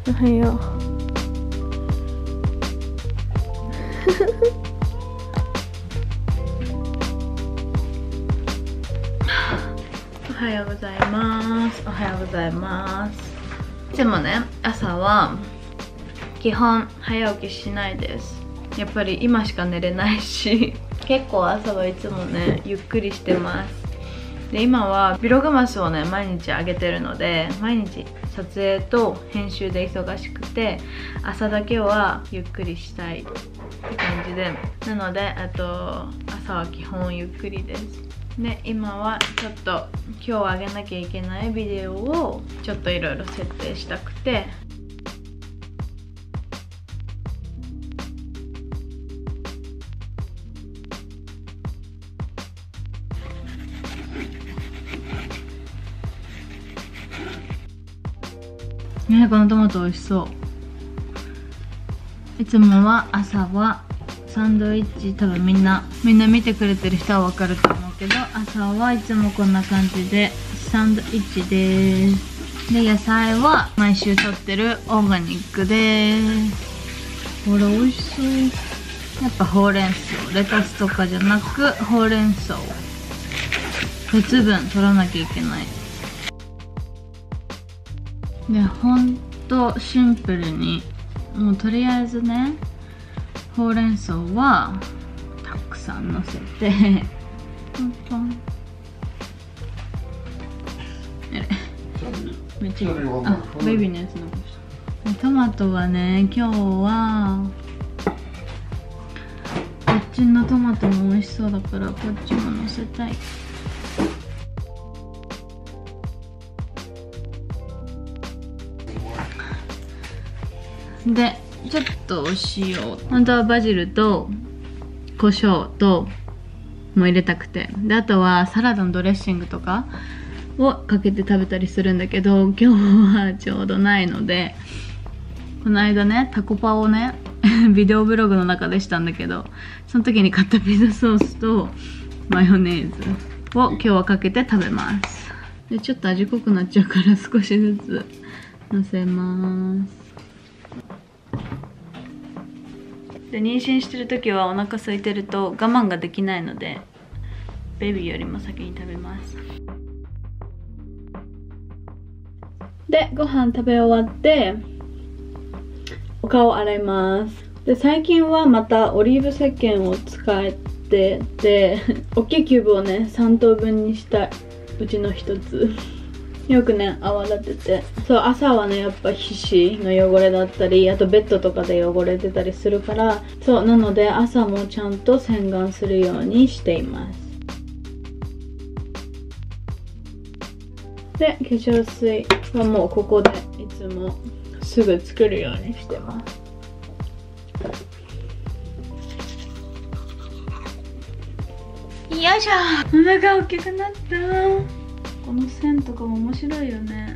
おはよう。おはようございます。おはようございます。いつもね、朝は基本早起きしないです。やっぱり今しか寝れないし、結構朝はいつもね、ゆっくりしてます。で、今はビログマスをね、毎日上げてるので、毎日撮影と編集で忙しくて、朝だけはゆっくりしたいって感じで、なので朝は基本ゆっくりです。で、今はちょっと今日上げなきゃいけないビデオをちょっといろいろ設定したくて、ね、このトマト美味しそう。いつもは朝はサンドイッチ、多分みんな見てくれてる人はわかると思うけど、朝はいつもこんな感じでサンドイッチです。で、野菜は毎週取ってるオーガニックです。ほら美味しそう。やっぱほうれん草、レタスとかじゃなくほうれん草鉄分取らなきゃいけない。で、ほんとシンプルに、もうとりあえずね、ほうれん草はたくさんのせてポンポン。めっちゃいい。あ、ベビーのやつ残した。トマトはね、今日はこっちのトマトも美味しそうだからこっちものせたい。で、ちょっとお塩、本当はバジルと胡椒とも入れたくて、で、あとはサラダのドレッシングとかをかけて食べたりするんだけど、今日はちょうどないので、この間ね、タコパをねビデオブログの中でしたんだけど、その時に買ったピザソースとマヨネーズを今日はかけて食べます。で、ちょっと味濃くなっちゃうから少しずつのせます。で、妊娠してる時はお腹空いてると我慢ができないので、ベビーよりも先に食べます。で、ご飯食べ終わってお顔洗います。で、最近はまたオリーブ石鹸を使ってて、大きいキューブをね3等分にしたうちの1つよくね泡立てて、そう、朝はねやっぱ皮脂の汚れだったり、あとベッドとかで汚れてたりするから、そうなので朝もちゃんと洗顔するようにしています。で、化粧水はもうここでいつもすぐ作るようにしてます。よいしょ。お腹大きくなった。この線とかも面白いよね。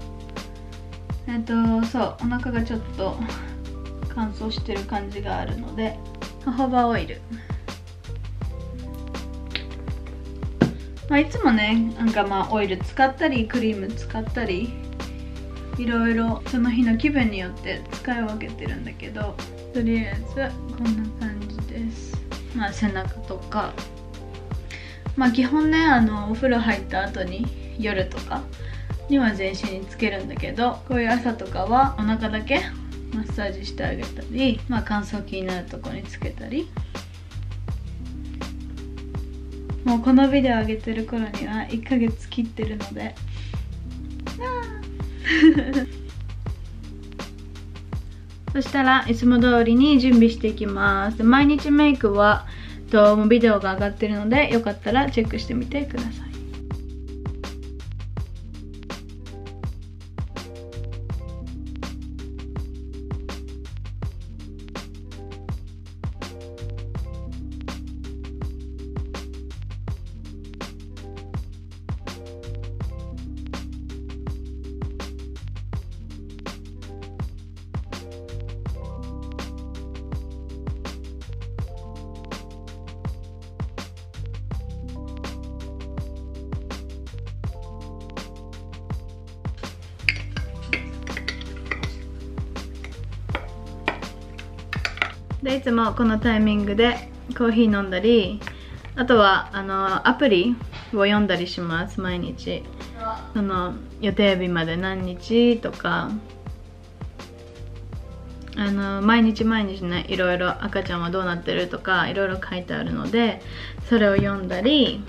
そう、お腹がちょっと乾燥してる感じがあるので、ホホバオイル、いつもね、なんかオイル使ったりクリーム使ったり、いろいろその日の気分によって使い分けてるんだけど、とりあえずこんな感じです。背中とか、基本ね、お風呂入った後に夜とかには全身につけるんだけど、こういう朝とかはお腹だけマッサージしてあげたり、乾燥気になるところにつけたり。もうこのビデオ上げてる頃には1ヶ月切ってるのでそしたらいつも通りに準備していきます。で、毎日メイクはもうビデオが上がってるので、よかったらチェックしてみてください。 でいつもこのタイミングでコーヒー飲んだり、あとはアプリを読んだりします。毎日その予定日まで何日とか、毎日ね、いろいろ赤ちゃんはどうなってるとかいろいろ書いてあるので、それを読んだり。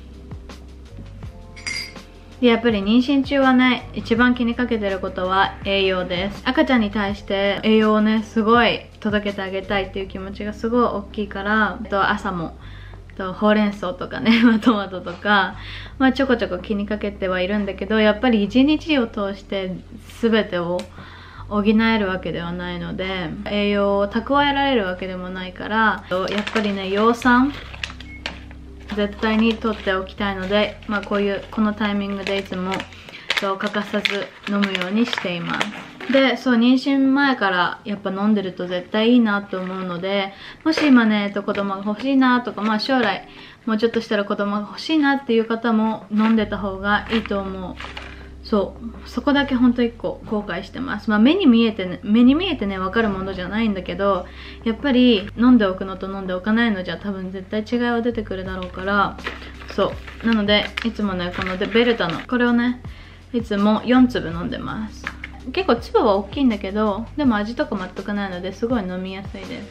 でやっぱり妊娠中はね、一番気にかけてることは栄養です。赤ちゃんに対して栄養をね、すごい届けてあげたいっていう気持ちがすごい大きいから、朝もほうれん草とかねトマトとか、ちょこちょこ気にかけてはいるんだけど、やっぱり一日を通して全てを補えるわけではないので、栄養を蓄えられるわけでもないから、やっぱりね、葉酸絶対に取っておきたいので、このタイミングでいつも欠かさず飲むようにしています。で妊娠前からやっぱ飲んでると絶対いいなと思うので、もし今ね子供が欲しいなとか、将来もうちょっとしたら子供が欲しいなっていう方も飲んでた方がいいと思う。そこだけ本当1個後悔してます。目に見えてね分かるものじゃないんだけど、やっぱり飲んでおくのと飲んでおかないのじゃ多分絶対違いは出てくるだろうから、なのでいつもねこのベルタのこれをねいつも4粒飲んでます。結構粒は大きいんだけど、でも味とか全くないのですごい飲みやすいです。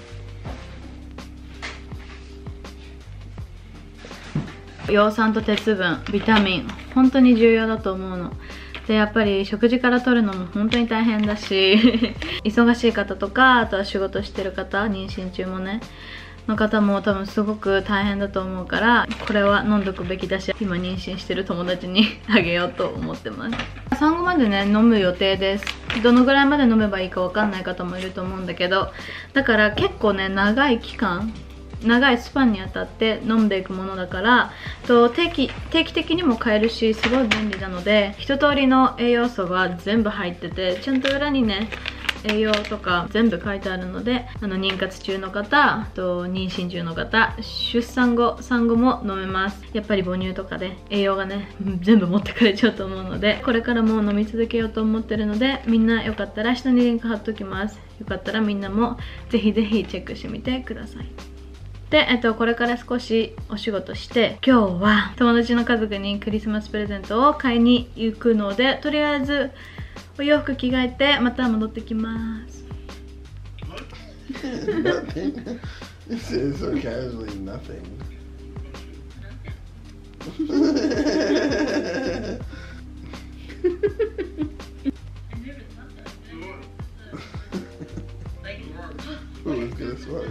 葉酸と鉄分、ビタミン本当に重要だと思うので、やっぱり食事から取るのも本当に大変だし忙しい方とか、あとは仕事してる方、妊娠中もねの方も多分すごく大変だと思うから、これは飲んどくべきだし、今妊娠してる友達にあげようと思ってます。産後までね飲む予定です。どのぐらいまで飲めばいいか分かんない方もいると思うんだけど、だから結構ね長い期間、長いスパンにあたって飲んでいくものだから、定期的にも買えるし、すごい便利なので、一通りの栄養素が全部入ってて、ちゃんと裏にね栄養とか全部書いてあるので、妊活中の方、妊娠中の方、出産後産後も飲めます。やっぱり母乳とかで栄養がね全部持ってかれちゃうと思うので、これからも飲み続けようと思ってるので、みんなよかったら下にリンク貼っときます。よかったらみんなもぜひぜひチェックしてみてください。で、これから少しお仕事して、今日は友達の家族にクリスマスプレゼントを買いに行くので、とりあえずお洋服着替えてまた戻ってきます。 Nothing. You said so casually, nothing. Who was gonna smoke?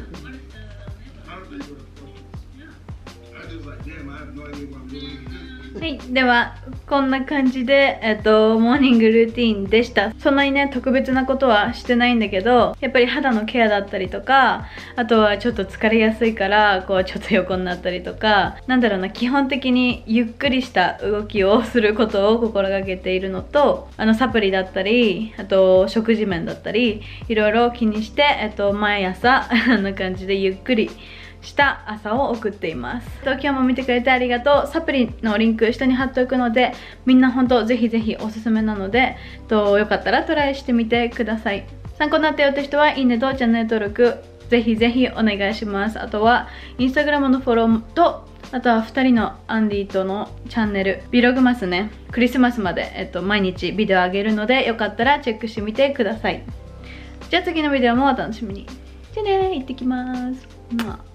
I just like, damn, I have no idea what I'm doing. はい、ではこんな感じで、モーニングルーティンでした。そんなにね特別なことはしてないんだけど、やっぱり肌のケアだったりとか、あとはちょっと疲れやすいからこうちょっと横になったりとか、なんだろうな、基本的にゆっくりした動きをすることを心がけているのと、サプリだったり、あと食事面だったり、いろいろ気にして、毎朝あんな感じでゆっくりした朝を送っています。今日も見てくれてありがとう。サプリのリンク下に貼っておくので、みんな本当ぜひぜひおすすめなので、よかったらトライしてみてください。参考になったよって人はいいねとチャンネル登録ぜひぜひお願いします。あとはインスタグラムのフォローと、あとは2人のアンディとのチャンネル、ビログマスね、クリスマスまで、毎日ビデオあげるので、よかったらチェックしてみてください。じゃあ次のビデオもお楽しみに。じゃあね、行ってきます。